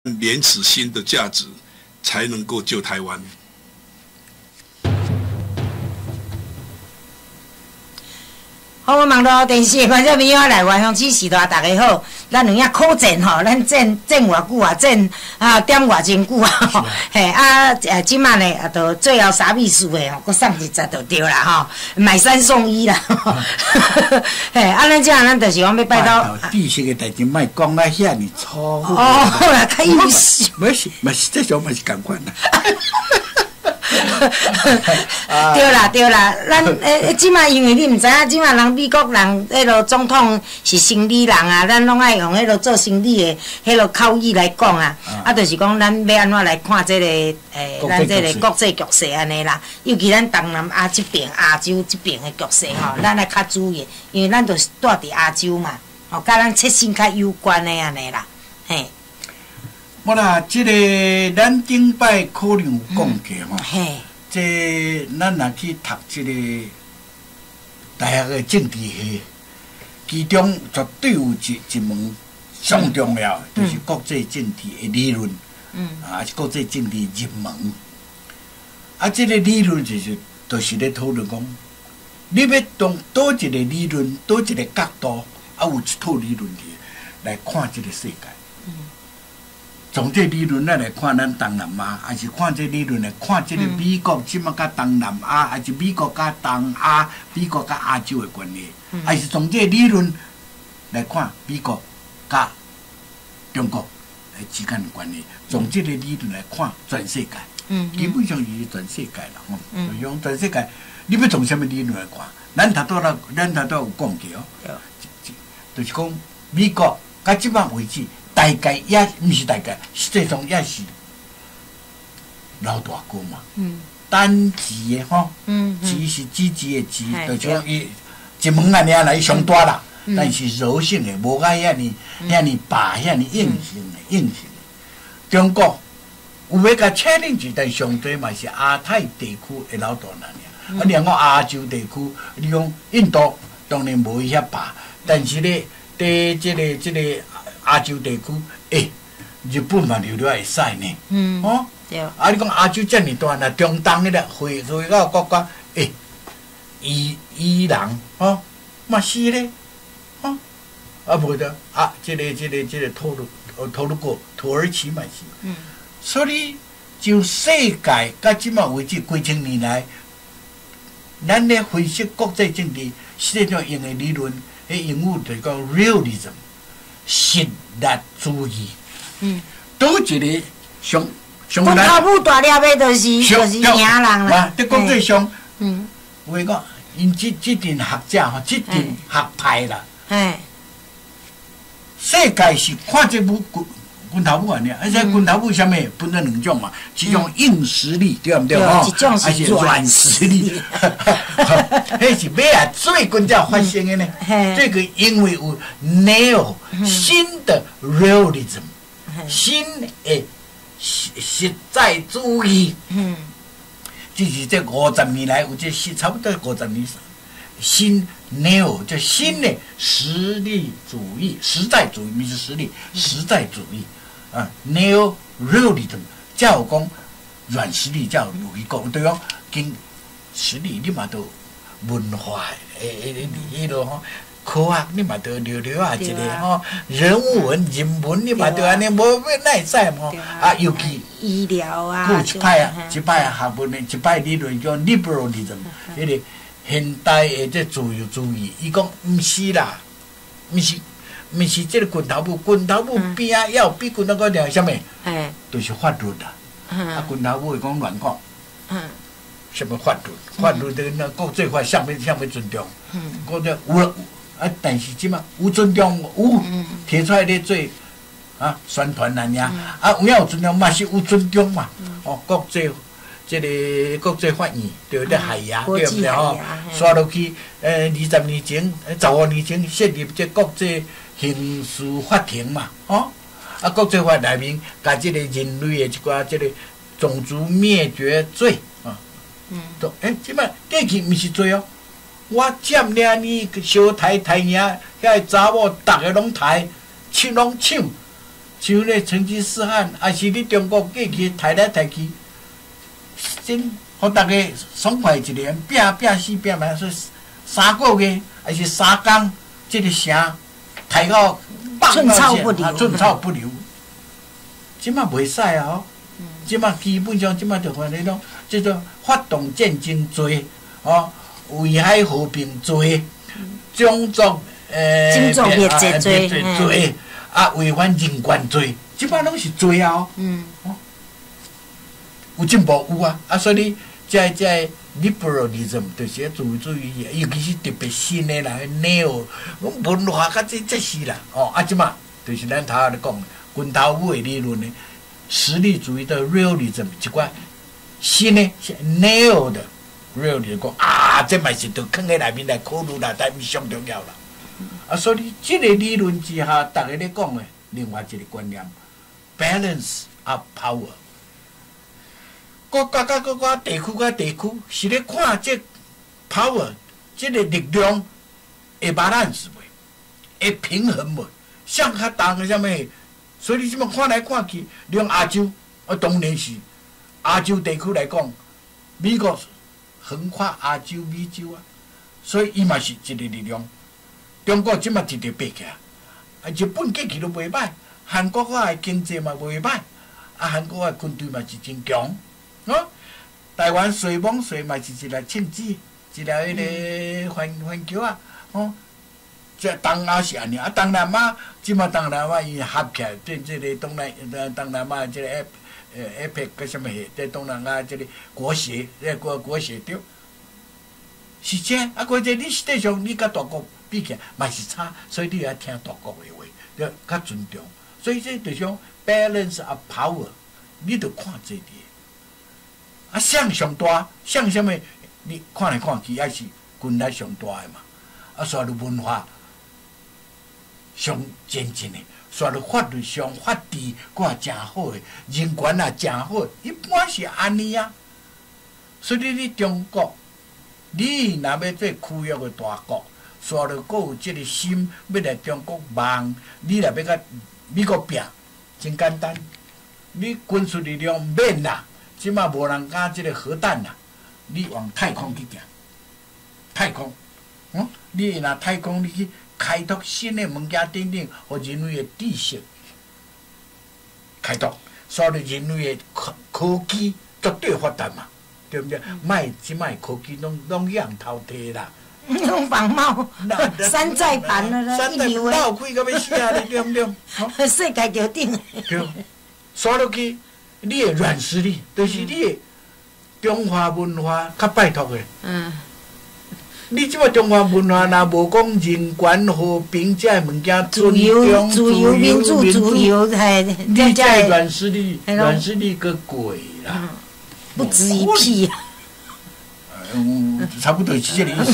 廉耻心的价值，才能够救台湾。 好，我网络电视的观众朋友来外乡支持大家好。咱两样苦战吼，咱战偌久啊，战点偌真久啊，嘿即摆呢啊，就最后啥秘书的吼，搁送一只就对啦吼，买3送1啦，嘿咱这样咱就是讲要拜到。 知识的代志，莫讲咱遐尼粗。 哦，好啦，较优秀。 没事，这种嘛是共款啦。 对啦，咱即摆因为你毋知影，即摆人美国人迄落总统是生理人啊，咱拢爱用迄落做生理的迄落口语来讲啊，就是讲咱要安怎来看即个咱即个国际局势安尼啦，尤其咱东南亚即边、亚洲即边的局势吼，咱来较注意，因为咱就是住伫亚洲嘛，甲咱切身较有关的安尼啦，嘿。 我啦，即个咱顶摆可能有讲过吼，即咱若去读即个大学的政治系，其中绝对有一门上重要，就是国际政治的理论，是国际政治入门。即个理论就是咧讨论讲，你要从倒一个理论、倒一个角度，有一套理论来看即个世界。从这理论来看咱东南亚，还是看这理论来看这个美国即马甲东南亚，还是美国甲东亚、美国甲亚洲的关系，还是从这理论来看美国甲中国之间的关系，从这个理论来看全世界，基本上是全世界啦，就用全世界，你要从什么理论来看？咱头拄有讲过哦，就是讲美国到即摆为止。大概也毋是大概，实际上也是老大哥嘛。单极的吼，极是积极的极，就像伊一门安尼啊，来上大啦。但是柔性的，无甲遐尼拔遐尼硬性的。中国有要甲确定一但上多嘛是亚太地区的老大人尔。你讲亚洲地区，你讲印度当然无伊遐拔，但是咧，伫即个。亚洲地区，日本嘛留了会使呢。对。你讲亚洲遮尔大，那中东迄个回到国家，伊朗，嘛是咧，无得这个土鲁国、土耳其嘛是。所以就世界到即马为止，几千年来，咱咧分析国际政治，实际上用的理论，英语就讲 realism。实力主义，倒一个上本头母大粒的，就是赢人啦。 在国际上，有诶讲，因即阵学者吼，即阵学派啦，世界是看这拳头母安尼，而且拳头母啥物分了两种嘛，一种硬实力，对毋对吼？还是软实力？迄是尾啊，最近才发生的呢。这个因为有 neo 新的 realism， 新的实在主义。就是这50年来有这差不多50年，新 neo 就新的实力主义、实在主义，不是实力，实在主义。neo realism， 才有讲软实力，才有去讲，对讲经实力你嘛都文化迄落吼，科学你嘛都聊啊一个吼，人文你嘛都安尼，无哪会使吼？尤其医疗啊， 有一派学问的，一派理论叫 liberalism， 迄个现代的这自由主义，伊讲毋是啦，毋是这个拳头母边啊，要比拳头个了啥物？就是法律啦。拳头母会讲乱讲。什么法律？法律的那国际法向要尊重。国际有但是即马有尊重，有提出来咧做宣传人呀。有影有尊重嘛是有尊重嘛。国际这个国际法院对咧海牙对不对吼？刷落去20年前、15年前设立这国际刑事法庭嘛，国际法内面甲这个人类的一寡这个种族灭绝罪即摆过去毋是罪哦，我占领你小台赢，遐个查某逐个拢抬，拢抢， 像咧成吉思汗，还是你中国过去抬来抬去，真互大家爽快一个，拼死拼命，说3个月还是3天，这个城抬到寸草不留， 寸草不留。即马袂使啊！吼，即马基本上即马就看你讲，叫做发动战争罪，哦，危害和平罪，种族种族灭绝罪，啊，违反人权罪，即马拢是罪啊！有进步有啊，啊，所以这 liberalism 就是自由主义，尤其是特别新的啦，neo， 文化较这是啦，哦，啊，即马就是咱头下咧讲。滚头尾的理论呢，实力主义的 realism 一款新的 neo 的 realism 讲啊，这嘛是着放在内面来考虑啦，但是上重要啦。啊，所以这个理论之下，大家咧讲的另外一个观念 ，balance of power。国家甲国家、地区甲地区是咧看这 power 这个力量会 balance 袂，会平衡袂，向较重个啥物？所以你即么看来看去，连亚洲，当然是亚洲地区来讲，美国横跨亚洲、美洲啊，所以伊嘛是一个力量。中国即么直直爬起来，日本过去都袂歹，韩国的经济嘛袂歹，韩国的军队嘛是真强，台湾水网水嘛是一粒庆子，一粒迄个环球啊，这东亚是安尼，东南亚即马东南亚伊合起来，这个东南亚这个APEC 个什么协，这东南亚这个国协，这国协对，是这啊，或者你实际上你甲大国比起来嘛是差，所以你要听大国的话，要较尊重。所以这就像 balance of power， 你着看这个。啊，向上大，向什么？你看来看去还是军力上大的嘛。啊，所以文化上前进的，所以法律上法治佫真好的，人权也真好的，一般是安尼啊。所以你中国，你若要做区域的大国，所以佫有即个心要来中国梦，你若要甲美国拼，真简单，你军事力量免啦。即马无人敢即个核弹啦，你往太空去行，太空，你若太空你去开拓新的物件等等，互人类的知识开拓，所以人类的科技绝对发达嘛，对不对？卖即卖科技拢样头摕啦， 拢仿冒，山寨版了啦，一流的， 闹开到要死啊！你对不对？ 世界桥顶。 对，刷落去。你的软实力，就是你的中华文化较拜托的。你即个中华文化若无讲人权和平这物件， 自由、民主、自由， 你这软实力个贵啦， 不值一屁。 差不多是这个意思。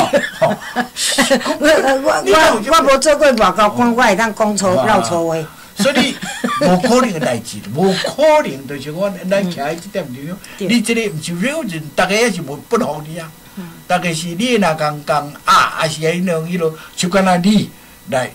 我无做过外交官，我会当讲粗绕粗话。 所以无可能的代志，无可能就是咱徛喺即点地方，你这个毋是了人，大家也是无不服你啊。大概是你若讲还是迄落，就敢若你来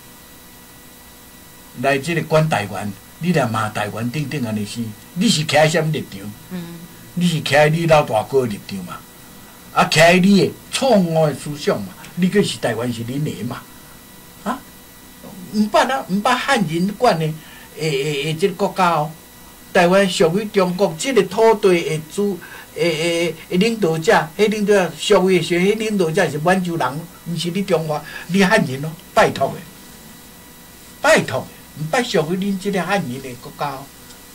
即个管台湾，你来骂台湾等等安尼是，你是徛喺啥物立场？你是徛喺你老大哥的立场嘛？啊，徛喺你的错误的思想嘛？你个是台湾是恁的嘛？毋捌汉人管的即个国家哦，台湾属于中国即个土地的领导者，迄领导者属于迄领导者是满洲人，毋是你中华，你汉人哦，拜托的，拜托的，毋捌属于恁即个汉人的国家哦，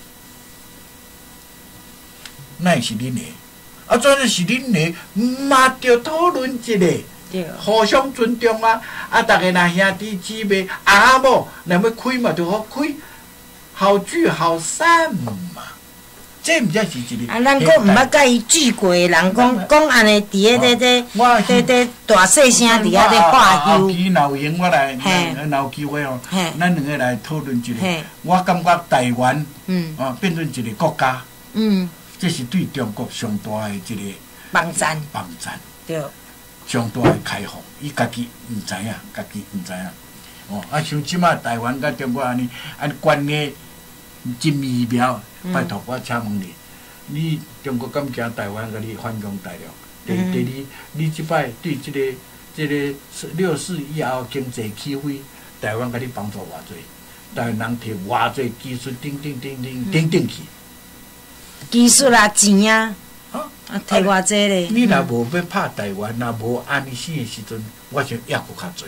那是恁的，啊，怎是恁的？嘛着讨论一下。互相尊重啊！大家若兄弟姊妹阿某，若要开嘛，就好开，好聚好散嘛。这毋才是一个。 咱佫毋捌甲伊聚过的人，讲安尼，伫咧大细声伫遐咧话休。 后期若有闲，我来，若有机会哦，咱两个来讨论一下。我感觉台湾，变成一个国家，这是对中国上大的一个帮赞。 帮赞。 对。 上大的开放，伊家己毋知影， 哦，像即马台湾甲中国安尼关系真微妙，拜托我请问你中国敢惊台湾甲你反攻大陆？第二，你即摆对即个6·4以后经济起飞，台湾甲你帮助偌济？台湾人摕偌济技术顶去？ 技术啊，钱啊，摕偌济咧。 你若无要拍台湾，若无安尼死的时阵，我想也搁较济。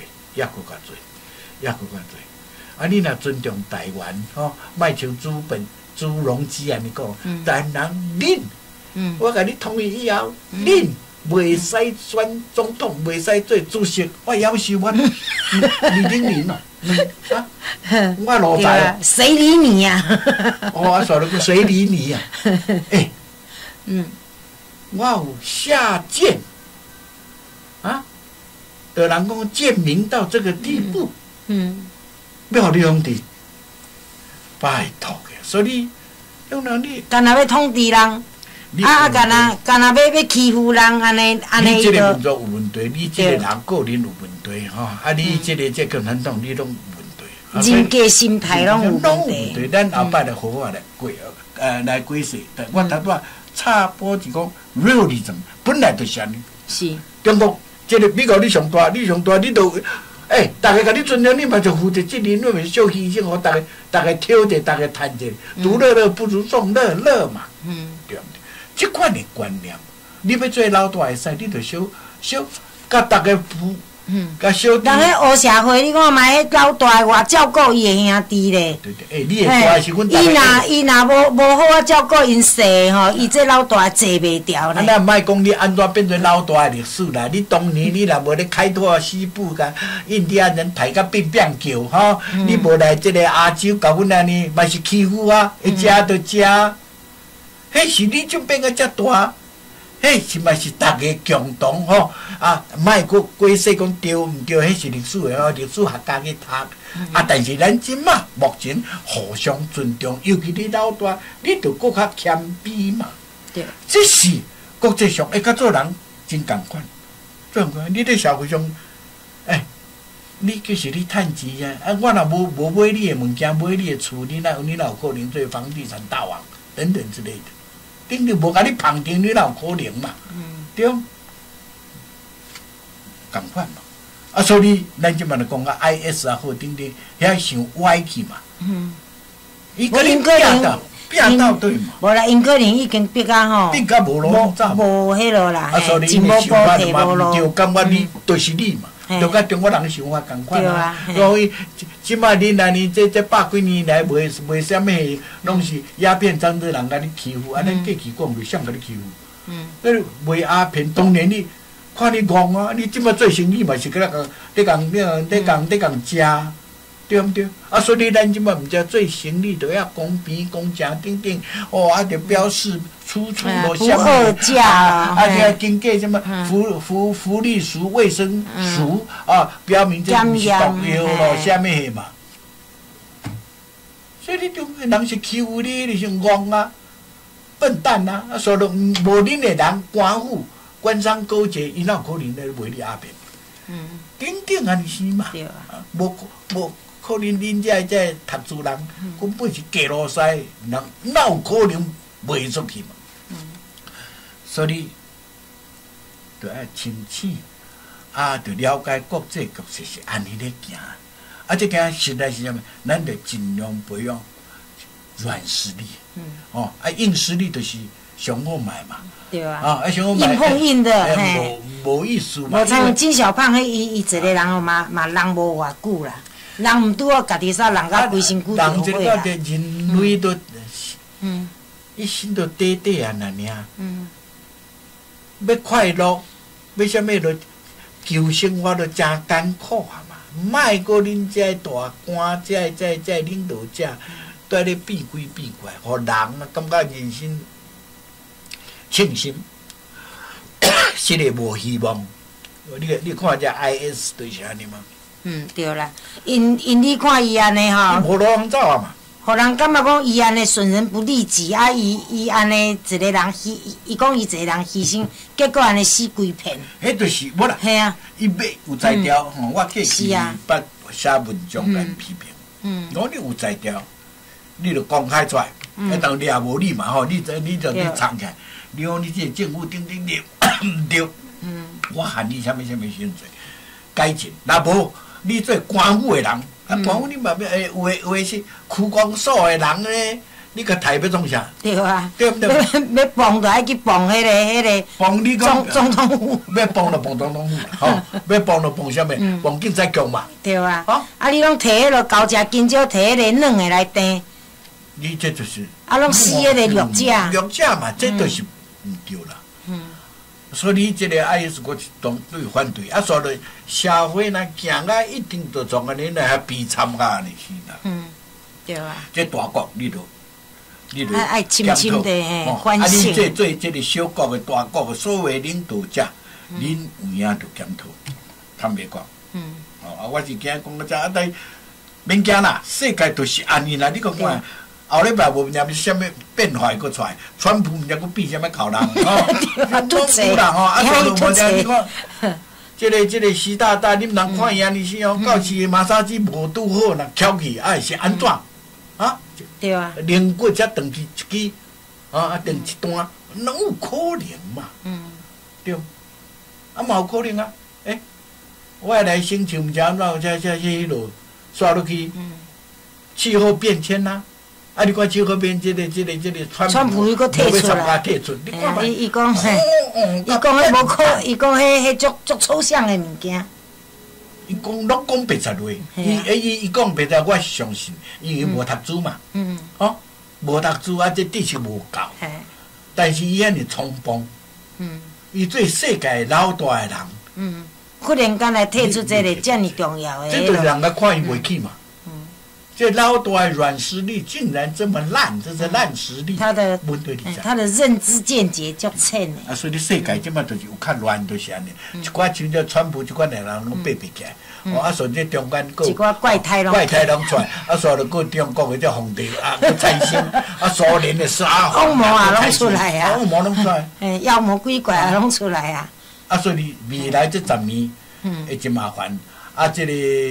啊，你若尊重台湾，莫像朱镕基安尼讲，台湾人恁，我甲你统一以后，恁袂使选总统，袂使做主席，我夭寿我，2000啊，我路在， 谁理你呀？ 我说了个谁理你呀？我有下贱啊！有人讲贱民到这个地步，要互你皇帝，拜托嘅，所以用人你干那要统治人，干那要欺负人，安尼你这个民族有问题，你这个人个人有问题吼，你这共产党你拢有问题， 人格心态拢有问题。 咱后摆来好好来来解释，我头拄插播是讲 realism 本来就是安尼。 是。 中国这个美国你上大，你都大家甲你尊重，你嘛就负责责任，你咪小牺牲，互大家挑者，大家谈者，独乐乐不如众乐乐嘛，对不对？这款的观念，你要做老大会使，你就小甲大家甲小弟。 人咧黑社会，你看嘛，迄老大偌照顾伊的兄弟咧。 对，你会大是阮大家。 伊若无好啊照顾因细吼，伊这老大坐袂掉咧。 咱毋莫讲你安怎变做老大的历史啦？你当年你若无咧开拓西部甲印第安人抬甲变叫吼，你无来这个亚洲甲阮安尼，嘛是欺负啊，一食就食。迄是你怎变个遮大？迄是嘛是大家共同吼莫过解释讲对毋对？迄是历史的历史学家去读但是咱即马目前互相尊重，尤其你老大，你着搁较谦卑嘛。 对， 这是国际上甲做人真共款，你伫社会上，你其实你趁钱我若无买你的物件，买你的厝，你若有可能做房地产大王等等之类的。顶着无甲你捧场，你哪有可能嘛？对，共款嘛。所以咱即摆就讲IS 好，顶遐想歪去嘛。伊可能变到对嘛。 无啦，因可能已经逼到吼， 逼到无路走。 无迄落啦， 真无补贴无路。就感觉你就是你嘛。就甲中国人想法共款啊，所以即摆恁安尼这百几年来卖啥物，拢是鸦片战争人甲你欺负，安尼过去讲袂谁甲你欺负。你卖鸦片，当年你看你戆啊，你即摆做生意嘛是咧共食，对毋对？所以咱即摆毋只做生意，着要公平公正等等，着表示出处无啥物，要经过什么福利署、卫生署标明这毋是毒药咯，啥物货嘛？所以你中国人是欺负你，你是戆啊，笨蛋啊！所以无恁的人，官府、官商勾结，伊哪有可能来卖你鸦片？等等安尼是嘛？无可能恁这读书人根本是假路西，人哪有可能卖出去嘛？所以，就要清醒，就了解国际局势是安尼咧行。这行实在是啥物？咱得尽量培养软实力。硬实力就是上好卖嘛。 对啊。硬碰硬的， 无意思嘛。 无像金小胖，伊一个人嘛人无偌久啦。人毋拄好家己煞人甲规身躯就会啦。人类都，一生都短短啊尔。要快乐，要啥物就求生活就真艰苦啊嘛。莫过恁这大官，这领导者，在咧变鬼变怪，互人感觉人生庆幸，实在无希望。你看这 IS 就是安尼嘛。 对啦，因你看伊安尼吼， 无路通走啊嘛。 互人感觉讲伊安尼损人不利己伊安尼一个人伊讲伊一个人牺牲，结果安尼死规片。 迄就是无啦。 系啊。 伊要有才调我过去写文章来批评。我你有才调，你就公开出来，当掠无你嘛吼，你就藏起来。你讲你这政府顶顶对，毋对。我喊你什么薪水，改进。若无你做官府的人，官府你嘛有诶是区公所的人咧。你甲台要创啥？ 对啊， 对不对？ 要放就爱去放迄个放你讲总统府， 要放就放总统府，吼，要放就放啥物？放警察局嘛。 对啊，啊，你拢摕迄落高价金蕉，摕迄个软的来订。 你这就是啊，拢死迄个弱者。 弱者嘛，这就是毋对啦。所以你这个爱是我当对反对，啊，所以社会若行啊，一定就从安尼来悲惨啊，安尼是啦。 对啊。 这大国你就。 爱深深的反省。 啊，你做这个小国的大国的所有领导者，恁有影就检讨，坦白讲。我是惊讲个只，但免惊啦，世界就是安尼啦。你讲看，后礼拜无念什么变化佫出来，川普毋知佫变什么口人， 都有啦吼。啊，所以无听你看，这个习大大，你毋通看伊安尼是哦，到时马杀鸡无拄好，若翘起，是安怎？啊？ 对啊， 连过才断去一支，断一段，哪有可能嘛？对，嘛有可能啊！我来申请，毋知安怎，这迄落刷落去，气候变迁呐！你看气候变迁，这个川普伊佫退出来， 你看嘛， 伊讲迄无可，伊讲迄足抽象的物件。 伊讲拢讲白贼话，伊讲白贼，我是相信，因为无读书嘛，无读书啊，这知识无够，但是伊安尼冲锋，伊做世界老大的人， 忽然间来退出这个这么重要的， 这就是人家看伊袂起嘛。这老大的软实力竟然这么烂，这是烂实力。他的认知见解足浅的。 啊，所以你世界即马就是有较乱，就是安尼。一寡像这川普即款的人拢爬起来。啊，所以这中间一寡怪胎拢出来。啊，所以个中国的这皇帝啊，个财星，啊，苏联的沙恶魔啊，拢出来啊。 恶魔拢出来。 妖魔鬼怪啊，拢出来啊。 啊，所以未来这10年会真麻烦。啊，这个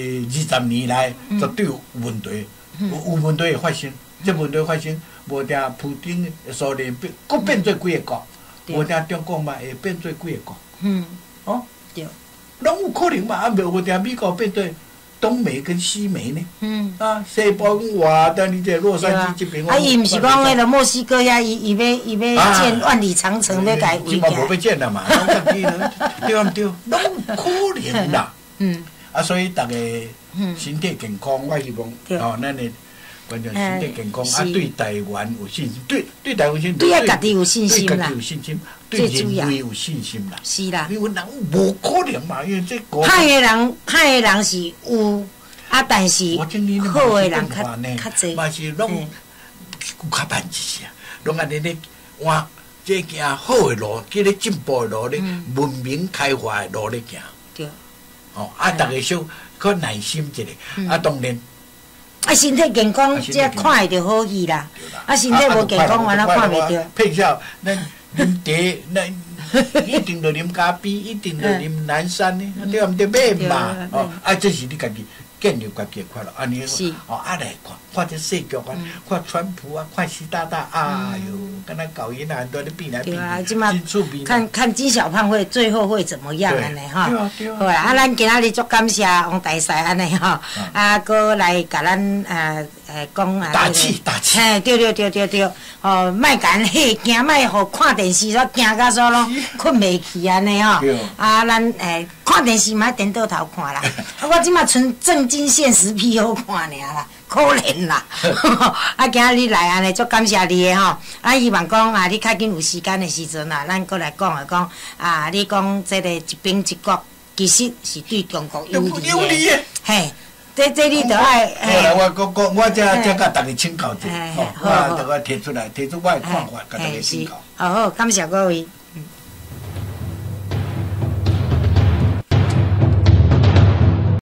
20年来绝对有问题，有问题会发生。这问题发生，无定普京、苏联佫变做几个国，无定中国嘛会变做几个国。 对， 拢有可能嘛？啊，无定美国变做东美跟西美呢？西部哇，但你这洛杉矶这边， 伊毋是讲迄个墨西哥遐，伊要建万里长城要改围起来。 即嘛无要建啦嘛，对毋对？拢有可能啦。所以大家身体健康，我希望咱的观众身体健康，对台湾有信心，对台湾信心， 对家己有信心啦， 对人类有信心啦。 是啦， 因为人无可能嘛，因为这歹的人是有，但是好的人较济， 嘛是拢有较慢一些，拢安尼咧换这行好的路，叫咧进步的路咧，文明开发的路咧行。 对。 大家小较耐心一下，当然。 身体健康，这看会着好戏啦。身体无健康，完了看袂着。 配效，咱啉茶，咱一定要啉咖啡，一定要啉南山呢，对毋对？买嘛，这是你家己建立家己的快乐。安尼，来看这世局啊，看川普啊，看习大大，哎哟，跟他搞一难，都咧变来变去，真趣味。 看金小胖会最后会怎么样安尼哈？好啦，咱今仔日足感谢王大师安尼吼，搁来甲咱讲打气。 对，莫甲咱吓惊，莫互看电视煞惊甲煞咯，困袂去安尼吼。咱看电视嘛颠倒头看啦，我即马剩正经现实片好看尔啦。可怜啦，今仔日来安尼，足感谢你的吼。希望讲你较紧有时间的时阵咱过来讲你讲这个一边一国，其实是对中国有利的。嘿，这你着爱。 好啦，我这甲大家请教者，我大家提出我的看法，甲大家请教。 好，感谢各位。